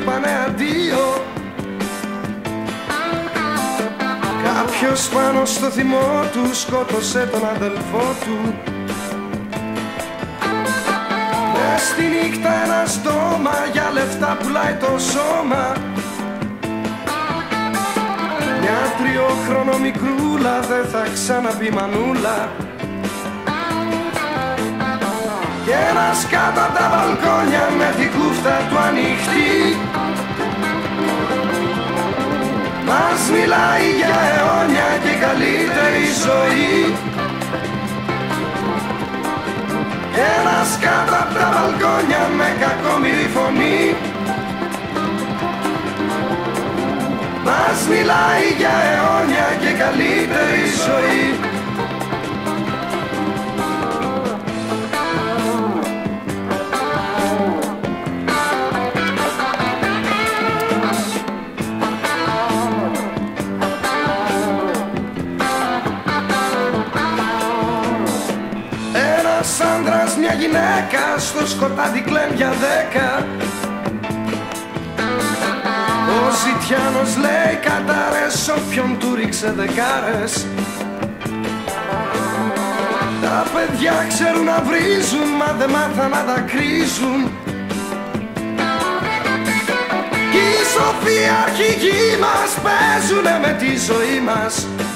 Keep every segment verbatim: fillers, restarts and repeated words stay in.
είπανε αντίο. Κάποιος πάνω στο θυμό του σκότωσε τον αδελφό του. Μες στη νύχτα ένα στόμα για λεφτά πουλάει το σώμα. Μια τριόχρονο μικρούλα δεν θα ξαναπεί μανούλα. Κι ένας κάτω απ' τα μπαλκόνια με την κούφτα του ανοιχτή μας μιλάει για αιώνια και καλύτερη ζωή. Κι ένας κάτω απ' τα μπαλκόνια με κακόμοιρη φωνή μας μιλάει για αιώνια και καλύτερη ζωή. Ένας άντρας, μια γυναίκα, στο σκοτάδι κλαίν για δέκα. Ο ζητιάνος λέει κατάρες όποιον του ρίξε δεκάρες. Τα παιδιά ξέρουν να βρίζουν, μα δεν μάθαν να τα κρίζουν. Κι οι σοφοί αρχηγοί μας παίζουνε με τη ζωή μας.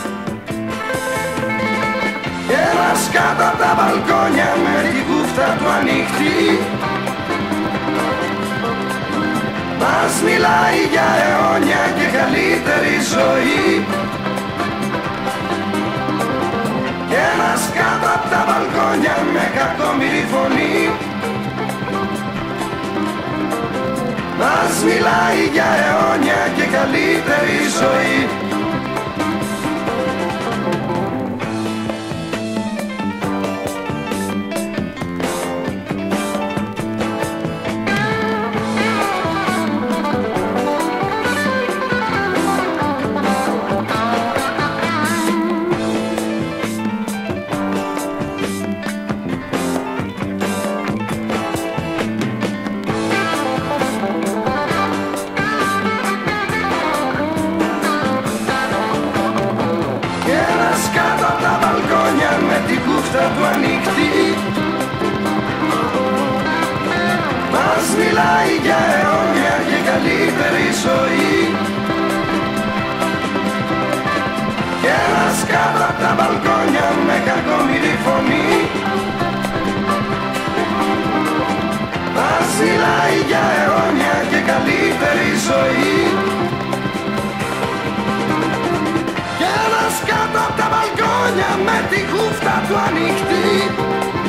Κι ένας κάτω απ' τα μπαλκόνια με την κούφτα του ανοιχτή μας μιλάει για αιώνια και καλύτερη ζωή. Κι ένας κάτω απ' τα μπαλκόνια με κακόμοιρη φωνή μας μιλάει για αιώνια και καλύτερη ζωή. Με την κούφτα του ανοιχτή μας μιλάει για αιώνια και καλύτερη ζωή. Κι ένας κάτω απ' τα μπαλκόνια με κακόμοιρη φωνή μας μιλάει για αιώνια και καλύτερη ζωή. Κι ένας κάτω απ' τα μπαλκόνια με την κούφτα του ανοιχτή